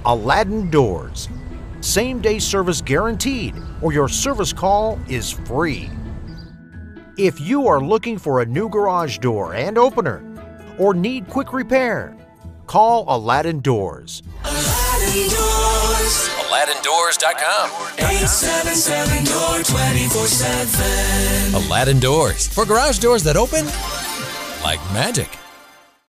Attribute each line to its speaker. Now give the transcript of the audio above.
Speaker 1: Aladdin Doors. Same-day service guaranteed, or your service call is free. If you are looking for a new garage door and opener or need quick repair, call Aladdin Doors.
Speaker 2: Aladdin Doors.
Speaker 3: AladdinDoors.com.
Speaker 2: 877-DOOR 24/7.
Speaker 3: Aladdin Doors, for garage doors that open like magic.